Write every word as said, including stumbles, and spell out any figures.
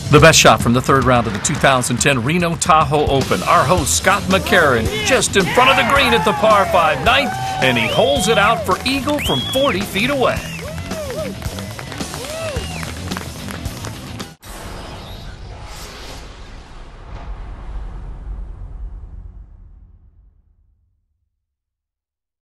The best shot from the third round of the two thousand ten Reno-Tahoe Open. Our host, Scott McCarron, just in front of the green at the par five ninth, and he holds it out for eagle from forty feet away.